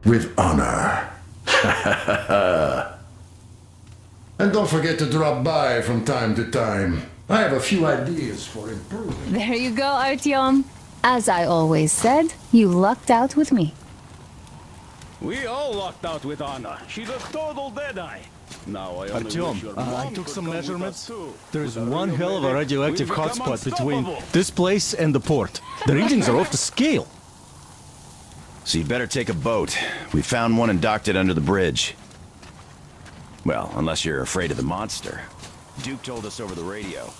with honor. And don't forget to drop by from time to time. I have a few ideas for improvement. There you go, Artyom. As I always said, you lucked out with me. We all lucked out with Anna. She's a total deadeye. Now I only wish your mom I took could some come with us measurements. too. There's With a one real hell of a medic, radioactive we become hotspot between unstoppable. this place and the port. The readings are off the scale. So you'd better take a boat. We found one and docked it under the bridge. Well, unless you're afraid of the monster. Duke told us over the radio.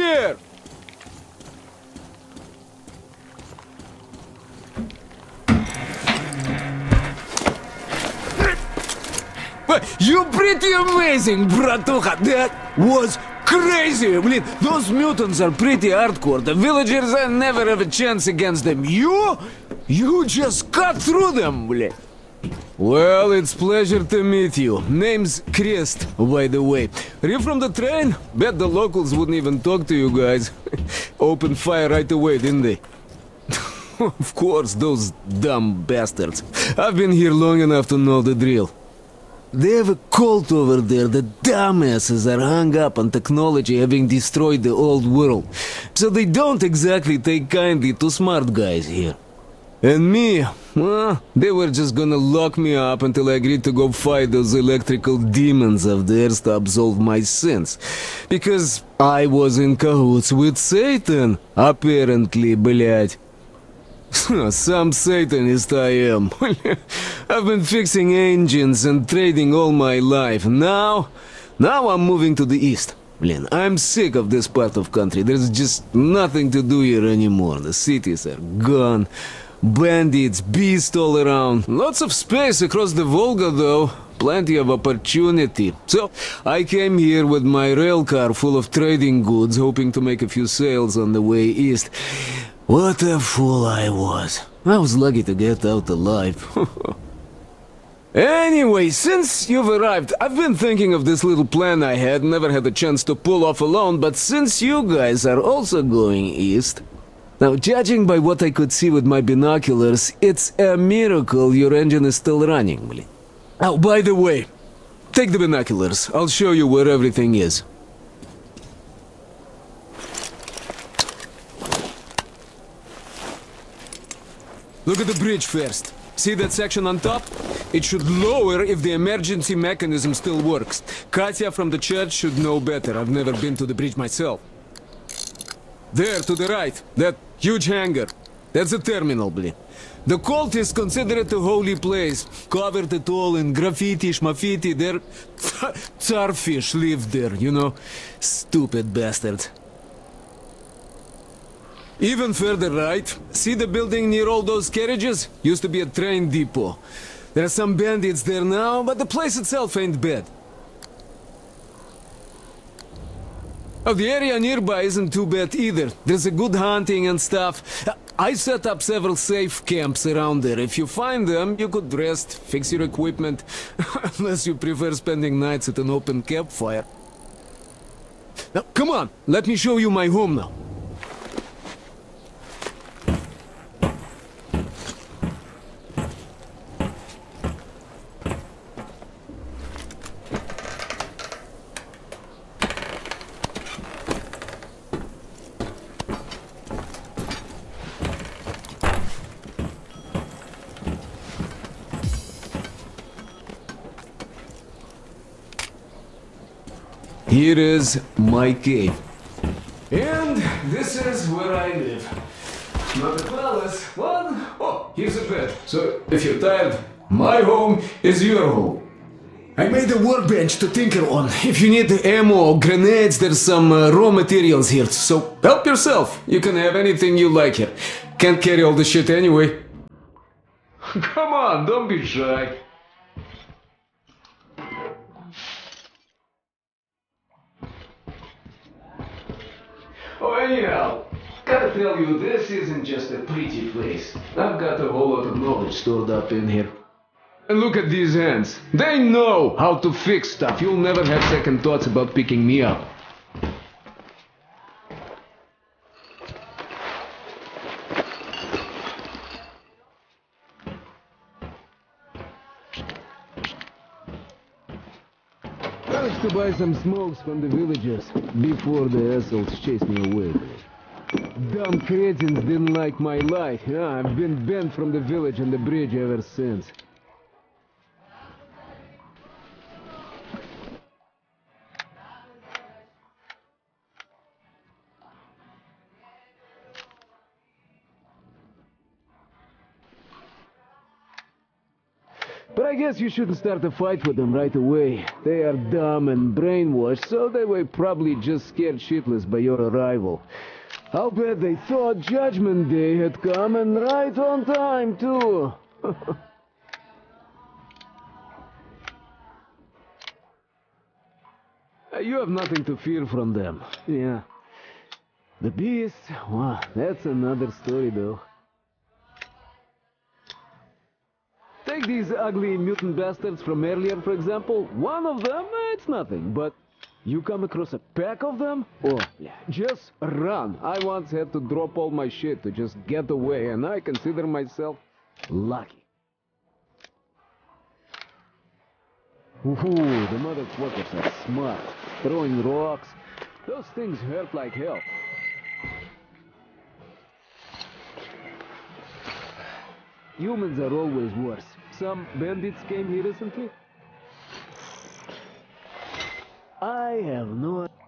here! You pretty amazing, bratuха. That was crazy. Blin, those mutants are pretty hardcore. The villagers never have a chance against them. You just cut through them, blin. Well, it's pleasure to meet you. Name's Krest, by the way. Are you from the train? Bet the locals wouldn't even talk to you guys. Opened fire right away, didn't they? Of course, those dumb bastards. I've been here long enough to know the drill. They have a cult over there. The dumbasses are hung up on technology having destroyed the old world. So they don't exactly take kindly to smart guys here. And me, well, they were just gonna lock me up until I agreed to go fight those electrical demons of theirs to absolve my sins. Because I was in cahoots with Satan, apparently, блядь. Some Satanist I am. I've been fixing engines and trading all my life. Now I'm moving to the east. Blin, I'm sick of this part of country. There's just nothing to do here anymore. The cities are gone. Bandits, beasts all around. Lots of space across the Volga, though. Plenty of opportunity. So, I came here with my rail car full of trading goods, hoping to make a few sales on the way east. What a fool I was. I was lucky to get out alive. Anyway, since you've arrived, I've been thinking of this little plan I had, never had a chance to pull off alone, but since you guys are also going east... Now, judging by what I could see with my binoculars, it's a miracle your engine is still running. Oh, by the way, take the binoculars. I'll show you where everything is. Look at the bridge first. See that section on top? It should lower if the emergency mechanism still works. Katya from the church should know better. I've never been to the bridge myself. There, to the right, that huge hangar. That's a terminal, blin. The cult is considered a holy place. Covered it all in graffiti, schmaffiti. Their starfish live there, you know. Stupid bastards. Even further right, see the building near all those carriages? Used to be a train depot. There are some bandits there now, but the place itself ain't bad. Oh, the area nearby isn't too bad either. There's a good hunting and stuff. I set up several safe camps around there. If you find them, you could rest, fix your equipment. Unless you prefer spending nights at an open campfire. Now, come on, let me show you my home now. Here is my cave. And this is where I live. Not a palace, but... Oh, here's a bed. So, if you're tired, my home is your home. I made a workbench to tinker on. If you need ammo or grenades, there's some raw materials here. So, help yourself. You can have anything you like here. Can't carry all the shit anyway. Come on, don't be shy. Oh, anyhow, gotta tell you, this isn't just a pretty place. I've got a whole lot of knowledge stored up in here. And look at these hands. They know how to fix stuff. You'll never have second thoughts about picking me up. Managed to buy some smokes from the villagers before the assholes chased me away. Dumb cretins didn't like my life. Yeah, I've been banned from the village and the bridge ever since. But But I guess you shouldn't start a fight with them right away. They are dumb and brainwashed, so they were probably just scared shitless by your arrival. I'll bet they thought Judgment Day had come, and right on time, too. You have nothing to fear from them. Yeah. The beast? Wow, that's another story, though. Take these ugly mutant bastards from earlier, for example. One of them, it's nothing, but you come across a pack of them? Oh, yeah, just run. I once had to drop all my shit to just get away, and I consider myself lucky. Ooh, the motherfuckers are smart. Throwing rocks. Those things hurt like hell. Humans are always worse. Some bandits came here recently. I have no...